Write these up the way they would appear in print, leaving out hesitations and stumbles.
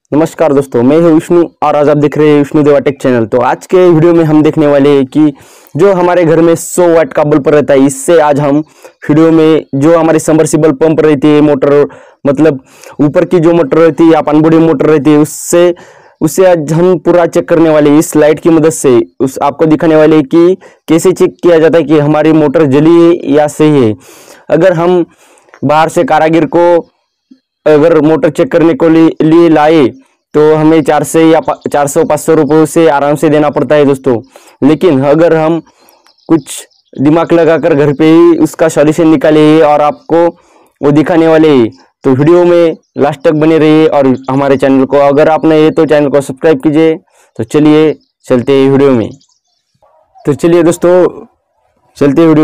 नमस्कार दोस्तों, मैं हूं विष्णु और आज आप देख रहे हैं विष्णु देवा टेक चैनल। तो आज के वीडियो में हम देखने वाले हैं कि जो हमारे घर में 100 वाट का बल्ब रहता है, इससे आज हम वीडियो में जो हमारी सबमर्सिबल पंप रहती है, मोटर मतलब ऊपर की जो मोटर रहती है या पानबुड़ी मोटर रहती है, उससे आज हम पूरा चेक करने वाले हैं। इस लाइट की मदद से आपको दिखाने वाले हैं कि कैसे चेक किया जाता है कि हमारी मोटर जली है या सही है। अगर हम बाहर से कारीगर को अगर मोटर चेक करने को लिए लाए तो हमें 400-500 रुपये से आराम से देना पड़ता है दोस्तों। लेकिन अगर हम कुछ दिमाग लगाकर घर पे ही उसका सॉल्यूशन निकाले और आपको वो दिखाने वाले, तो वीडियो में लास्ट तक बने रहिए। और हमारे चैनल को अगर आपने ये तो चैनल को सब्सक्राइब कीजिए। तो चलिए चलते हैं वीडियो में। तो चलिए दोस्तों चलते हैं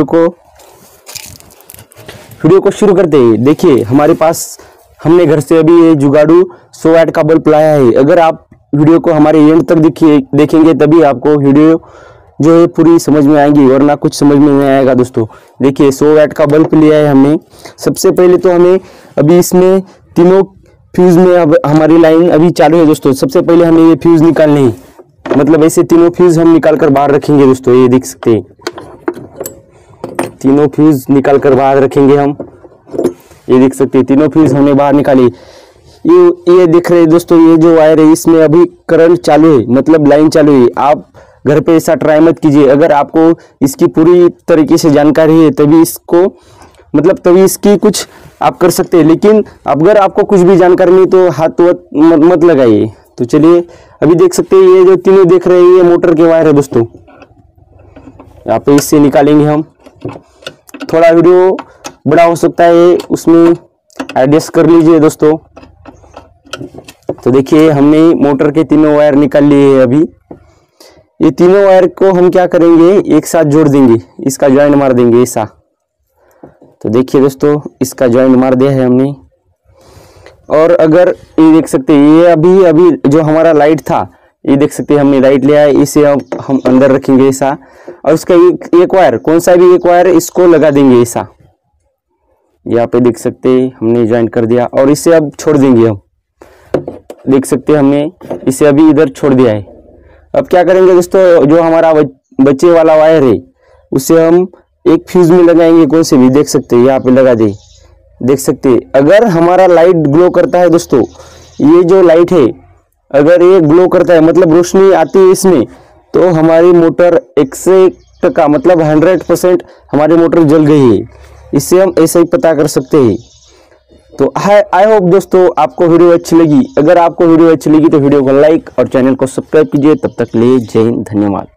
वीडियो को शुरू करते हैं। देखिए हमारे पास हमने घर से अभी ये जुगाड़ू 100 वाट का बल्ब लाया है। अगर आप वीडियो को हमारे एंड तक देखेंगे तभी आपको वीडियो जो है पूरी समझ में आएगी, वरना कुछ समझ में नहीं आएगा दोस्तों। देखिए 100 वाट का बल्ब लिया है हमने। सबसे पहले तो हमें अभी इसमें तीनों फ्यूज में अब हमारी लाइन अभी चालू है दोस्तों। सबसे पहले हमें ये फ्यूज निकालने हैं, मतलब ऐसे तीनों फ्यूज हम निकाल कर बाहर रखेंगे दोस्तों। ये देख सकते हैं, तीनों फ्यूज निकाल कर बाहर रखेंगे हम। ये देख सकते हैं तीनों फ्यूज हमने बाहर निकाली। ये देख रहे हैं दोस्तों, ये जो वायर है इसमें अभी करंट चालू है, मतलब लाइन चालू है। आप घर पे ऐसा ट्राई मत कीजिए। अगर आपको इसकी पूरी तरीके से जानकारी है तभी तभी इसकी कुछ आप कर सकते हैं। लेकिन अगर आपको कुछ भी जानकारी नहीं तो हाथ मत लगाइए। तो चलिए अभी देख सकते हैं, ये जो तीनों देख रहे हैं ये मोटर के वायर है दोस्तों। यहाँ पे इससे निकालेंगे हम। थोड़ा वीडियो बड़ा हो सकता है, उसमें एडजस्ट कर लीजिए दोस्तों। तो देखिए हमने मोटर के तीनों वायर निकाल लिए हैं। अभी ये तीनों वायर को हम क्या करेंगे, एक साथ जोड़ देंगे, इसका जॉइंट मार देंगे ऐसा। तो देखिए दोस्तों इसका जॉइंट मार दिया है हमने। और अगर ये देख सकते हैं, ये अभी जो हमारा लाइट था, ये देख सकते हैं हमने लाइट लिया है, इसे हम अंदर रखेंगे ऐसा। और उसका एक वायर, कौन सा भी एक वायर, इसको लगा देंगे ऐसा। यहाँ पे देख सकते हैं हमने ज्वाइन कर दिया और इसे अब छोड़ देंगे हम। देख सकते हैं हमने इसे अभी इधर छोड़ दिया है। अब क्या करेंगे दोस्तों, जो हमारा बच्चे वाला वायर है उसे हम एक फ्यूज में लगाएंगे, कौन से भी देख सकते हैं यहाँ पे लगा दे। देख सकते हैं अगर हमारा लाइट ग्लो करता है दोस्तों, ये जो लाइट है अगर ये ग्लो करता है मतलब रोशनी आती है इसमें, तो हमारी मोटर 100% मतलब 100% हमारी मोटर जल गई है। इससे हम ऐसे ही पता कर सकते हैं। तो आई होप दोस्तों आपको वीडियो अच्छी लगी। अगर आपको वीडियो अच्छी लगी तो वीडियो को लाइक और चैनल को सब्सक्राइब कीजिए। तब तक के लिए जय हिंद, धन्यवाद।